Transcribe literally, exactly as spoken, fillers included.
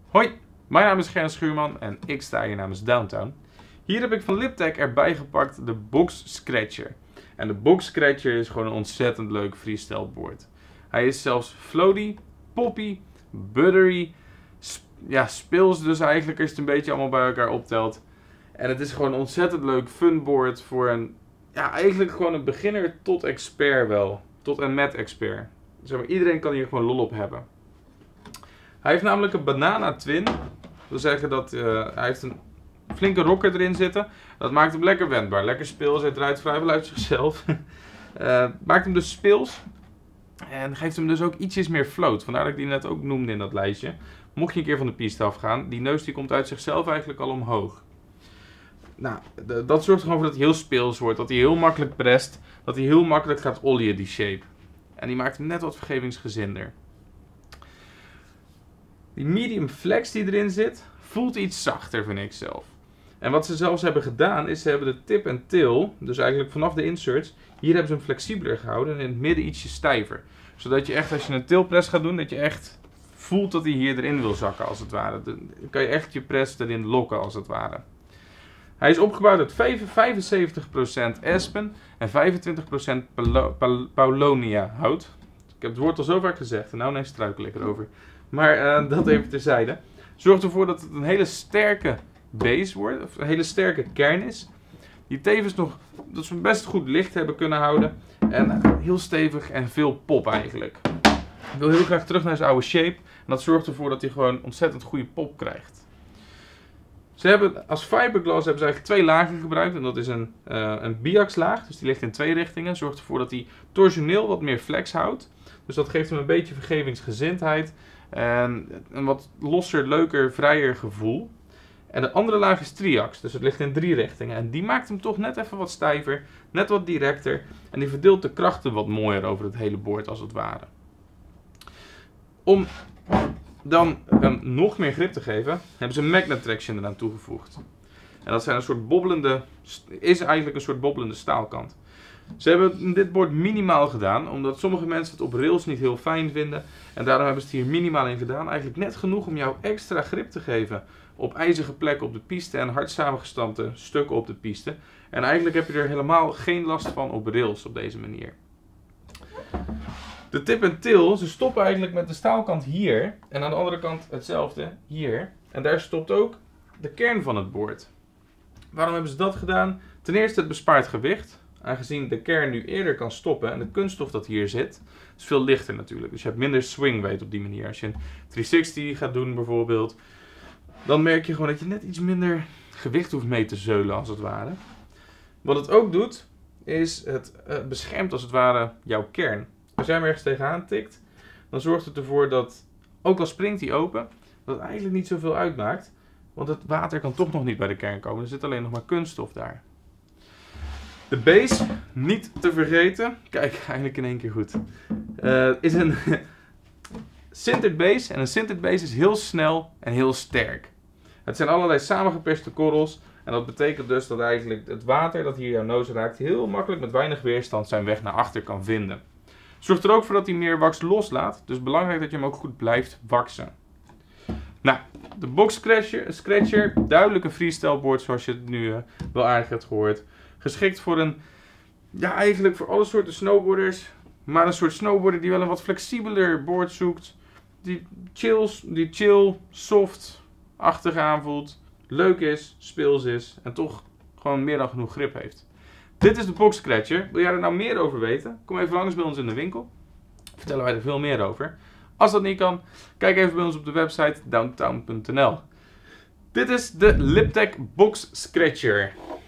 Hoi, mijn naam is Gerrit Schuurman en ik sta hier namens Downtown. Hier heb ik van Liptek erbij gepakt de Box Scratcher. En de Box Scratcher is gewoon een ontzettend leuk freestyle board. Hij is zelfs floaty, poppy, buttery, sp ja, speels dus eigenlijk als je het een beetje allemaal bij elkaar optelt. En het is gewoon een ontzettend leuk fun board voor een, ja, eigenlijk gewoon een beginner tot expert wel. Tot en met expert. Zeg maar, iedereen kan hier gewoon lol op hebben. Hij heeft namelijk een Banana Twin. Dat wil zeggen dat uh, hij heeft een flinke rocker erin zitten. Dat maakt hem lekker wendbaar. Lekker speels. Hij draait vrij wel uit zichzelf. uh, maakt hem dus speels. En geeft hem dus ook ietsjes meer float. Vandaar dat ik die net ook noemde in dat lijstje. Mocht je een keer van de piste afgaan. Die neus die komt uit zichzelf eigenlijk al omhoog. Nou, dat zorgt er gewoon voor dat hij heel speels wordt. Dat hij heel makkelijk prest. Dat hij heel makkelijk gaat ollieën die shape. En die maakt hem net wat vergevingsgezinder. Die medium flex die erin zit, voelt iets zachter, vind ik zelf. En wat ze zelfs hebben gedaan, is ze hebben de tip en tail, dus eigenlijk vanaf de inserts, hier hebben ze hem flexibeler gehouden en in het midden ietsje stijver. Zodat je echt, als je een tail press gaat doen, dat je echt voelt dat hij hier erin wil zakken, als het ware. Dan kan je echt je press erin lokken, als het ware. Hij is opgebouwd uit vijfenzeventig procent aspen en vijfentwintig procent paulownia hout. Ik heb het woord al zo vaak gezegd en nou ineens struikel ik erover. Maar uh, dat even terzijde. Zorgt ervoor dat het een hele sterke base wordt, of een hele sterke kern is. Die tevens nog, dat ze best goed licht hebben kunnen houden. En uh, heel stevig en veel pop eigenlijk. Ik wil heel graag terug naar zijn oude shape. En dat zorgt ervoor dat hij gewoon ontzettend goede pop krijgt. Ze hebben als fiberglass hebben ze eigenlijk twee lagen gebruikt. En dat is een, uh, een biax laag, dus die ligt in twee richtingen. Zorgt ervoor dat hij torsioneel wat meer flex houdt. Dus dat geeft hem een beetje vergevingsgezindheid. En een wat losser, leuker, vrijer gevoel. En de andere laag is triax, dus het ligt in drie richtingen. En die maakt hem toch net even wat stijver, net wat directer. En die verdeelt de krachten wat mooier over het hele boord als het ware. Om dan um, nog meer grip te geven, hebben ze een magnet traction eraan toegevoegd. En dat zijn een soort bobbelende, is eigenlijk een soort bobbelende staalkant. Ze hebben dit bord minimaal gedaan, omdat sommige mensen het op rails niet heel fijn vinden. En daarom hebben ze het hier minimaal in gedaan. Eigenlijk net genoeg om jou extra grip te geven op ijzige plekken op de piste en hard samengestampte stukken op de piste. En eigenlijk heb je er helemaal geen last van op rails op deze manier. De tip en tail, ze stoppen eigenlijk met de staalkant hier. En aan de andere kant hetzelfde hier. En daar stopt ook de kern van het bord. Waarom hebben ze dat gedaan? Ten eerste, het bespaart gewicht. Aangezien de kern nu eerder kan stoppen en de kunststof dat hier zit, is veel lichter natuurlijk. Dus je hebt minder swing weight op die manier. Als je een driehonderdzestig gaat doen bijvoorbeeld, dan merk je gewoon dat je net iets minder gewicht hoeft mee te zeulen als het ware. Wat het ook doet, is het uh, beschermt als het ware jouw kern. Als jij hem ergens tegenaan tikt, dan zorgt het ervoor dat, ook al springt hij open, dat het eigenlijk niet zoveel uitmaakt. Want het water kan toch nog niet bij de kern komen. Er zit alleen nog maar kunststof daar. De base, niet te vergeten, kijk, eigenlijk in één keer goed, uh, is een sintered base. En een sintered base is heel snel en heel sterk. Het zijn allerlei samengeperste korrels. En dat betekent dus dat eigenlijk het water dat hier jouw neus raakt heel makkelijk met weinig weerstand zijn weg naar achter kan vinden. Zorgt er ook voor dat hij meer wax loslaat. Dus belangrijk dat je hem ook goed blijft waksen. Nou, de Box Scratcher, Scratcher duidelijk een freestyle board zoals je het nu uh, wel aardig hebt gehoord. Geschikt voor een, ja eigenlijk voor alle soorten snowboarders. Maar een soort snowboarder die wel een wat flexibeler board zoekt. Die, chills, die chill, soft-achtig aanvoelt. Leuk is, speels is en toch gewoon meer dan genoeg grip heeft. Dit is de Box Scratcher. Wil jij er nou meer over weten? Kom even langs bij ons in de winkel. Vertellen wij er veel meer over. Als dat niet kan, kijk even bij ons op de website downtown punt n l. Dit is de Liptek Box Scratcher.